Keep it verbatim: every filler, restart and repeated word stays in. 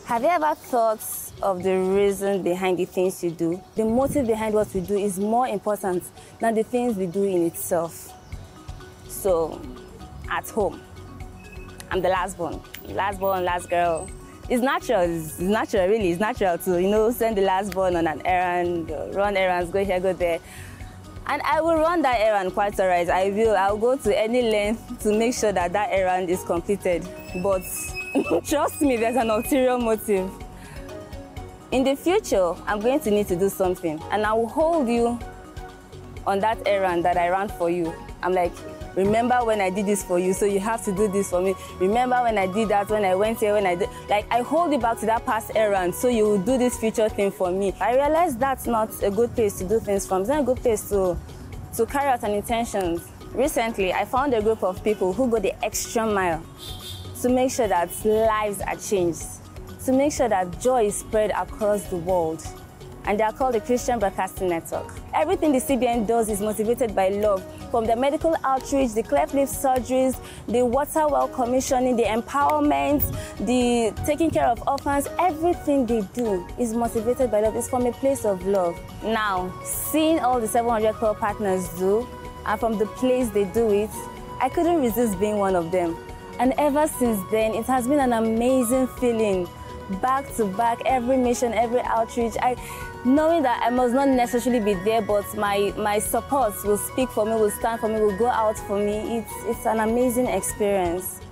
Have you ever thought of the reason behind the things you do? The motive behind what we do is more important than the things we do in itself. So, at home, I'm the last born. Last born, last girl. It's natural, it's natural really, it's natural to, you know, send the last born on an errand, run errands, go here, go there. And I will run that errand quite all right. I will, I'll go to any length to make sure that that errand is completed. But trust me, there's an ulterior motive. In the future, I'm going to need to do something, and I will hold you on that errand that I ran for you. I'm like, remember when I did this for you, so you have to do this for me. Remember when I did that, when I went here, when I did... Like, I hold you back to that past errand, so you will do this future thing for me. I realized that's not a good place to do things from. It's not a good place to, to carry out an intention. Recently, I found a group of people who go the extra mile to make sure that lives are changed, to make sure that joy is spread across the world. And they are called the Christian Broadcasting Network. Everything the C B N does is motivated by love. From the medical outreach, the cleft lip surgeries, the water well commissioning, the empowerment, the taking care of orphans, everything they do is motivated by love. It's from a place of love. Now, seeing all the seven hundred core partners do, and from the place they do it, I couldn't resist being one of them. And ever since then, it has been an amazing feeling. Back to back, every mission, every outreach, I, knowing that I must not necessarily be there, but my, my support will speak for me, will stand for me, will go out for me. It's, it's an amazing experience.